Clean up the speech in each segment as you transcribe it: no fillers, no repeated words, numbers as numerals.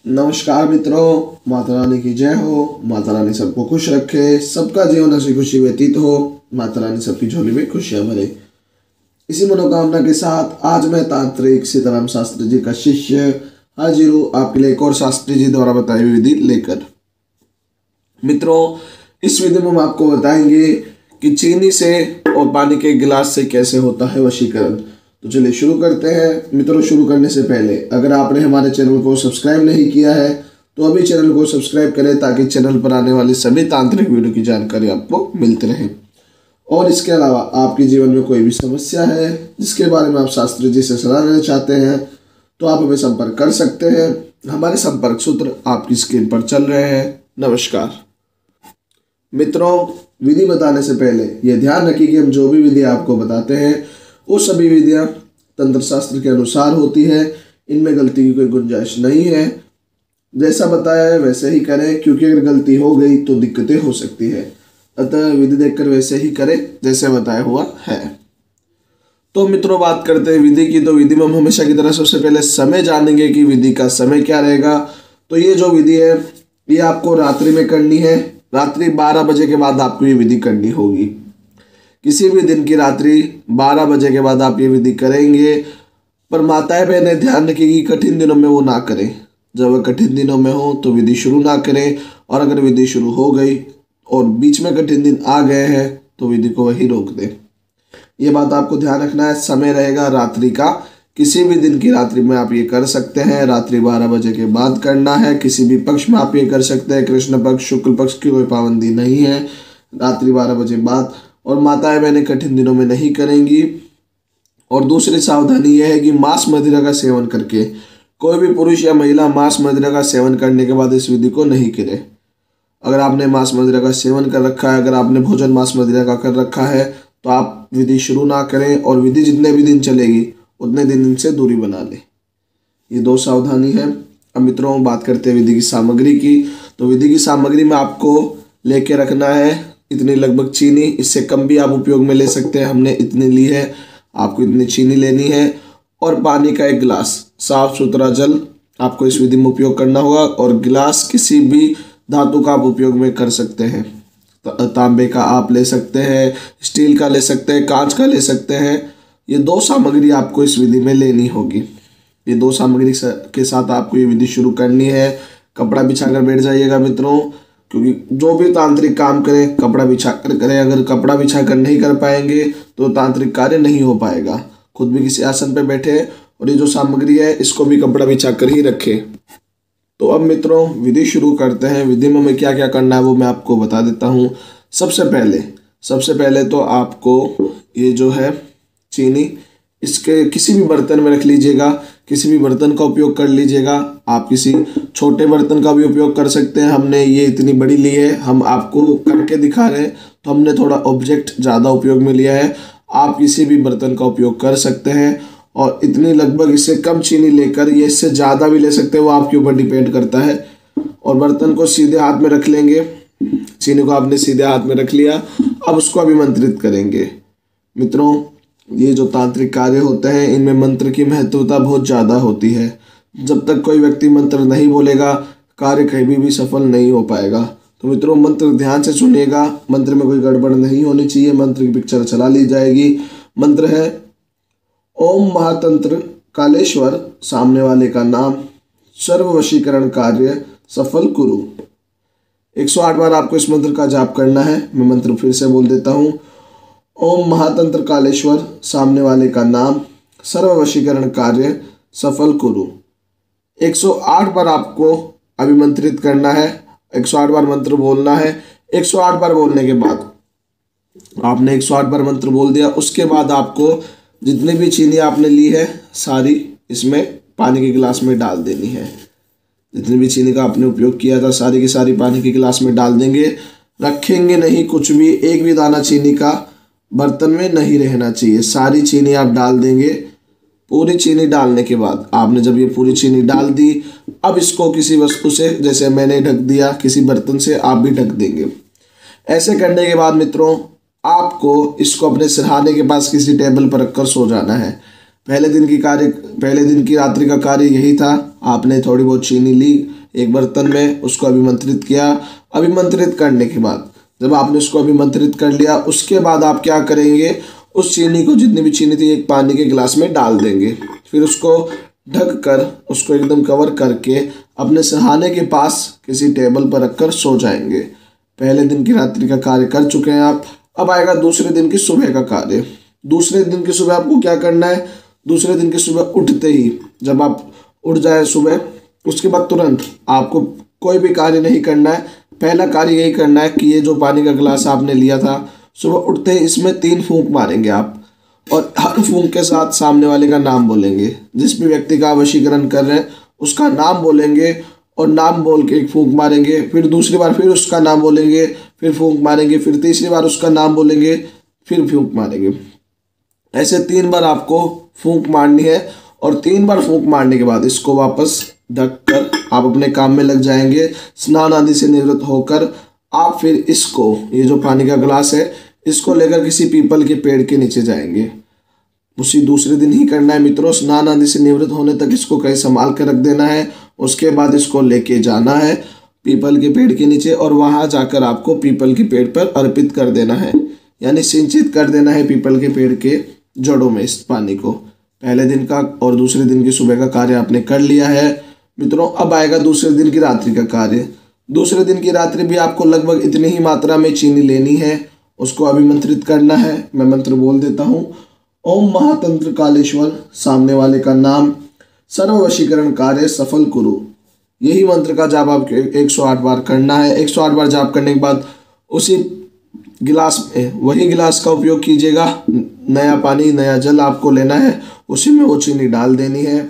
नमस्कार मित्रों, माता रानी की जय हो। माता रानी सबको खुश रखे, सबका जीवन हंसी खुशी व्यतीत हो। माता रानी सबकी झोली में खुशियां भरे। इसी मनोकामना के साथ आज मैं तांत्रिक सीताराम शास्त्री जी का शिष्य हाजिर हूँ आपके लिए एक और शास्त्री जी द्वारा बताई हुई विधि लेकर। मित्रों, इस विधि में हम आपको बताएंगे कि चीनी से और पानी के गिलास से कैसे होता है वशीकरण। तो चलिए शुरू करते हैं। मित्रों, शुरू करने से पहले अगर आपने हमारे चैनल को सब्सक्राइब नहीं किया है तो अभी चैनल को सब्सक्राइब करें ताकि चैनल पर आने वाली सभी तांत्रिक वीडियो की जानकारी आपको मिलती रहे। और इसके अलावा आपके जीवन में कोई भी समस्या है जिसके बारे में आप शास्त्री जी से सलाह लेना चाहते हैं तो आप हमें संपर्क कर सकते हैं। हमारे संपर्क सूत्र आपकी स्क्रीन पर चल रहे हैं। नमस्कार मित्रों, विधि बताने से पहले ये ध्यान रखिए कि हम जो भी विधि आपको बताते हैं वो सभी विधियां तंत्र शास्त्र के अनुसार होती है। इनमें गलती की कोई गुंजाइश नहीं है। जैसा बताया है वैसे ही करें, क्योंकि अगर गलती हो गई तो दिक्कतें हो सकती है। अतः विधि देखकर वैसे ही करें जैसे बताया हुआ है। तो मित्रों, बात करते हैं विधि की। तो विधि में हम हमेशा की तरह सबसे पहले समय जानेंगे कि विधि का समय क्या रहेगा। तो ये जो विधि है ये आपको रात्रि में करनी है। रात्रि 12 बजे के बाद आपको ये विधि करनी होगी। किसी भी दिन की रात्रि 12 बजे के बाद आप ये विधि करेंगे। पर माताएं बहनें ध्यान रखें कि कठिन दिनों में वो ना करें। जब वह कठिन दिनों में हो तो विधि शुरू ना करें, और अगर विधि शुरू हो गई और बीच में कठिन दिन आ गए हैं तो विधि को वही रोक दें। ये बात आपको ध्यान रखना है। समय रहेगा रात्रि का। किसी भी दिन की रात्रि में आप ये कर सकते हैं। रात्रि 12 बजे के बाद करना है। किसी भी पक्ष में आप ये कर सकते हैं। कृष्ण पक्ष, शुक्ल पक्ष की कोई पाबंदी नहीं है। रात्रि 12 बजे बाद। और माताएं बहनें कठिन दिनों में नहीं करेंगी। और दूसरी सावधानी यह है कि मांस मदिरा का सेवन करके कोई भी पुरुष या महिला मांस मदिरा का सेवन करने के बाद इस विधि को नहीं करे। अगर आपने मांस मदिरा का सेवन कर रखा है, अगर आपने भोजन मांस मदिरा का कर रखा है तो आप विधि शुरू ना करें। और विधि जितने भी दिन चलेगी उतने दिन इनसे दूरी बना लें। ये 2 सावधानी है। अब मित्रों, बात करते हैं विधि की सामग्री की। तो विधि की सामग्री में आपको लेके रखना है इतनी लगभग चीनी। इससे कम भी आप उपयोग में ले सकते हैं। हमने इतनी ली है, आपको इतनी चीनी लेनी है। और पानी का 1 गिलास साफ सुथरा जल आपको इस विधि में उपयोग करना होगा। और गिलास किसी भी धातु का आप उपयोग में कर सकते हैं। तांबे का आप ले सकते हैं, स्टील का ले सकते हैं, कांच का ले सकते हैं। ये 2 सामग्री आपको इस विधि में लेनी होगी। ये 2 सामग्री के साथ आपको ये विधि शुरू करनी है। कपड़ा बिछा कर बैठ जाइएगा मित्रों, क्योंकि जो भी तांत्रिक काम करें कपड़ा बिछा कर करें। अगर कपड़ा बिछा कर नहीं कर पाएंगे तो तांत्रिक कार्य नहीं हो पाएगा। खुद भी किसी आसन पर बैठे और ये जो सामग्री है इसको भी कपड़ा बिछा कर ही रखें। तो अब मित्रों, विधि शुरू करते हैं। विधि में हमें क्या क्या करना है वो मैं आपको बता देता हूँ। सबसे पहले तो आपको ये जो है चीनी इसके किसी भी बर्तन में रख लीजिएगा। किसी भी बर्तन का उपयोग कर लीजिएगा। आप किसी छोटे बर्तन का भी उपयोग कर सकते हैं। हमने ये इतनी बड़ी ली है, हम आपको करके दिखा रहे हैं तो हमने थोड़ा ऑब्जेक्ट ज़्यादा उपयोग में लिया है। आप किसी भी बर्तन का उपयोग कर सकते हैं। और इतनी लगभग इससे कम चीनी लेकर, ये इससे ज़्यादा भी ले सकते हैं, वो आपके ऊपर डिपेंड करता है। और बर्तन को सीधे हाथ में रख लेंगे। चीनी को आपने सीधे हाथ में रख लिया। अब उसको अभिमंत्रित करेंगे। मित्रों, ये जो तांत्रिक कार्य होते हैं इनमें मंत्र की महत्वता बहुत ज़्यादा होती है। जब तक कोई व्यक्ति मंत्र नहीं बोलेगा कार्य कभी भी सफल नहीं हो पाएगा। तो मित्रों, मंत्र ध्यान से सुनिएगा। मंत्र में कोई गड़बड़ नहीं होनी चाहिए। मंत्र की पिक्चर चला ली जाएगी। मंत्र है ओम महातंत्र कालेश्वर, सामने वाले का नाम, सर्व वशीकरण कार्य सफल कुरु। 108 बार आपको इस मंत्र का जाप करना है। मैं मंत्र फिर से बोल देता हूँ। ओम महातंत्र कालेश्वर, सामने वाले का नाम, सर्व वशीकरण कार्य सफल कुरु। 108 बार आपको अभिमंत्रित करना है। 108 बार मंत्र बोलना है। 108 बार बोलने के बाद आपने 108 बार मंत्र बोल दिया। उसके बाद आपको जितनी भी चीनी आपने ली है सारी इसमें पानी के गिलास में डाल देनी है। जितनी भी चीनी का आपने उपयोग किया था सारी की सारी पानी के गिलास में डाल देंगे। रखेंगे नहीं कुछ भी, एक भी दाना चीनी का बर्तन में नहीं रहना चाहिए। सारी चीनी आप डाल देंगे। पूरी चीनी डालने के बाद आपने जब ये पूरी चीनी डाल दी, अब इसको किसी वस्तु से, जैसे मैंने ढक दिया, किसी बर्तन से आप भी ढक देंगे। ऐसे करने के बाद मित्रों, आपको इसको अपने सिरहाने के पास किसी टेबल पर रखकर सो जाना है। पहले दिन की रात्रि का कार्य यही था। आपने थोड़ी बहुत चीनी ली, एक बर्तन में उसको अभिमंत्रित किया। अभिमंत्रित करने के बाद जब आपने उसको अभिमंत्रित कर लिया, उसके बाद आप क्या करेंगे, उस चीनी को, जितनी भी चीनी थी, एक पानी के गिलास में डाल देंगे। फिर उसको ढक कर, उसको एकदम कवर करके अपने सहाने के पास किसी टेबल पर रखकर सो जाएंगे। पहले दिन की रात्रि का कार्य कर चुके हैं आप। अब आएगा दूसरे दिन की सुबह का कार्य। दूसरे दिन की सुबह आपको क्या करना है, दूसरे दिन की सुबह उठते ही, जब आप उठ जाए सुबह, उसके बाद तुरंत आपको कोई भी कार्य नहीं करना है। पहला कार्य यही करना है कि ये जो पानी का गिलास आपने लिया था, सुबह उठते ही इसमें 3 फूंक मारेंगे आप, और हर फूंक के साथ सामने वाले का नाम बोलेंगे। जिस भी व्यक्ति का वशीकरण कर रहे हैं उसका नाम बोलेंगे, और नाम बोल के एक फूंक मारेंगे। फिर दूसरी बार फिर उसका नाम बोलेंगे, फिर फूंक मारेंगे। फिर तीसरी बार उसका नाम बोलेंगे, फिर फूंक मारेंगे। ऐसे 3 बार आपको फूंक मारनी है, और 3 बार फूंक मारने के बाद इसको वापस ढक कर आप अपने काम में लग जाएंगे। स्नान आदि से निवृत्त होकर आप फिर इसको, ये जो पानी का गिलास है, इसको लेकर किसी पीपल के पेड़ के नीचे जाएंगे। उसी दूसरे दिन ही करना है मित्रों। स्नान आदि से निवृत्त होने तक इसको कहीं संभाल कर रख देना है। उसके बाद इसको लेके जाना है पीपल के पेड़ के नीचे, और वहां जाकर आपको पीपल के पेड़ पर अर्पित कर देना है, यानी सिंचित कर देना है पीपल के पेड़ के जड़ों में इस पानी को। पहले दिन का और दूसरे दिन की सुबह का कार्य आपने कर लिया है मित्रों। अब आएगा दूसरे दिन की रात्रि का कार्य। दूसरे दिन की रात्रि भी आपको लगभग इतनी ही मात्रा में चीनी लेनी है, उसको अभिमंत्रित करना है। मैं मंत्र बोल देता हूँ, ओम महातंत्र कालेश्वर, सामने वाले का नाम, सर्व वशीकरण कार्य सफल कुरु। यही मंत्र का जाप आपको 108 बार करना है। 108 बार जाप करने के बाद उसी गिलास में, वही गिलास का उपयोग कीजिएगा। नया पानी, नया जल आपको लेना है, उसी में वो चीनी डाल देनी है,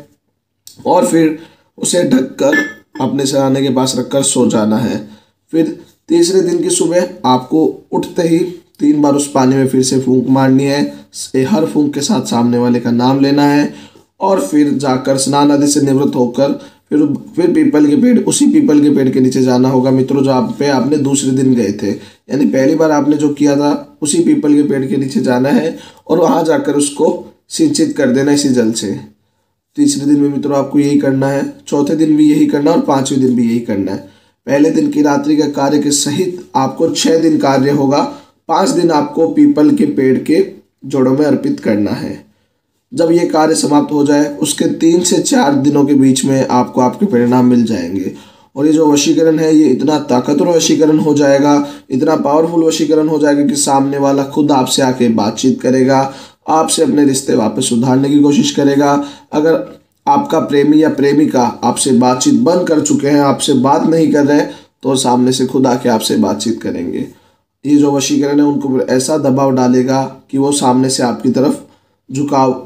और फिर उसे ढककर अपने सराहने के पास रखकर सो जाना है। फिर तीसरे दिन की सुबह आपको उठते ही 3 बार उस पानी में फिर से फूंक मारनी है। हर फूंक के साथ सामने वाले का नाम लेना है, और फिर जाकर स्नान आदि से निवृत्त होकर फिर पीपल के पेड़, उसी पीपल के पेड़ के नीचे जाना होगा मित्रों, जो आप पे आपने दूसरे दिन गए थे। यानी पहली बार आपने जो किया था, उसी पीपल के पेड़ के नीचे जाना है, और वहां जाकर उसको सिंचित कर देना इसी जल से। तीसरे दिन में मित्रों आपको यही करना है, चौथे दिन भी यही करना है, और 5वें दिन भी यही करना है। पहले दिन की रात्रि का कार्य के सहित आपको 6 दिन कार्य होगा। 5 दिन आपको पीपल के पेड़ के जड़ों में अर्पित करना है। जब ये कार्य समाप्त हो जाए, उसके 3 से 4 दिनों के बीच में आपको आपके परिणाम मिल जाएंगे। और ये जो वशीकरण है, ये इतना ताकतवर वशीकरण हो जाएगा, इतना पावरफुल वशीकरण हो जाएगा कि सामने वाला खुद आपसे आके बातचीत करेगा, आपसे अपने रिश्ते वापस सुधारने की कोशिश करेगा। अगर आपका प्रेमी या प्रेमिका आपसे बातचीत बंद कर चुके हैं, आपसे बात नहीं कर रहे हैं, तो सामने से खुद आके आपसे बातचीत करेंगे। ये जो वशीकरण है उनको ऐसा दबाव डालेगा कि वो सामने से आपकी तरफ झुकाव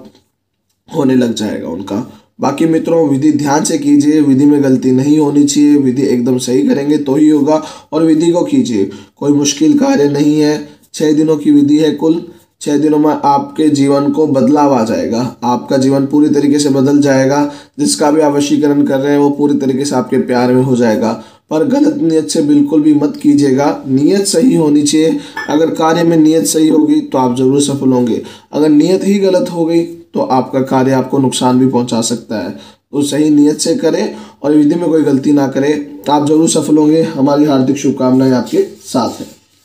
होने लग जाएगा उनका। बाकी मित्रों, विधि ध्यान से कीजिए, विधि में गलती नहीं होनी चाहिए, विधि एकदम सही करेंगे तो ही होगा, और विधि को कीजिए। कोई मुश्किल कार्य नहीं है। 6 दिनों की विधि है कुल। 6 दिनों में आपके जीवन को बदलाव आ जाएगा, आपका जीवन पूरी तरीके से बदल जाएगा। जिसका भी आप वशीकरण कर रहे हैं वो पूरी तरीके से आपके प्यार में हो जाएगा। पर गलत नियत से बिल्कुल भी मत कीजिएगा, नियत सही होनी चाहिए। अगर कार्य में नियत सही होगी तो आप जरूर सफल होंगे। अगर नियत ही गलत हो गई तो आपका कार्य आपको नुकसान भी पहुंचा सकता है। तो सही नियत से करें और विधि में कोई गलती ना करें, आप जरूर सफल होंगे। हमारी हार्दिक शुभकामनाएं आपके साथ हैं।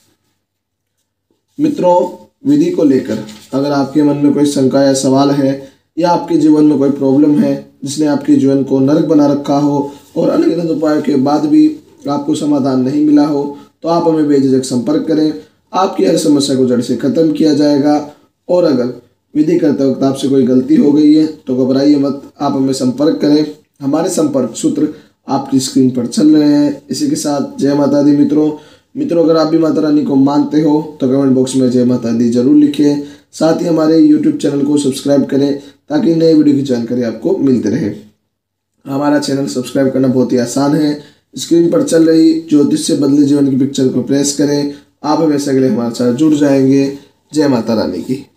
मित्रों, विधि को लेकर अगर आपके मन में कोई शंका या सवाल है, या आपके जीवन में कोई प्रॉब्लम है जिसने आपके जीवन को नरक बना रखा हो और अनगिनत उपायों के बाद भी आपको समाधान नहीं मिला हो, तो आप हमें बेझिझक संपर्क करें। आपकी हर समस्या को जड़ से खत्म किया जाएगा। और अगर विधि करते वक्त आपसे कोई गलती हो गई है तो घबराइए मत, आप हमें संपर्क करें। हमारे संपर्क सूत्र आपकी स्क्रीन पर चल रहे हैं। इसी के साथ जय माता दी मित्रों, अगर आप भी माता रानी को मानते हो तो कमेंट बॉक्स में जय माता दी जरूर लिखें। साथ ही हमारे YouTube चैनल को सब्सक्राइब करें ताकि नए वीडियो की जानकारी आपको मिलती रहे। हमारा चैनल सब्सक्राइब करना बहुत ही आसान है। स्क्रीन पर चल रही ज्योतिष से बदले जीवन की पिक्चर को प्रेस करें। आप हमेशा के लिए हमारे साथ जुड़ जाएंगे। जय माता रानी की।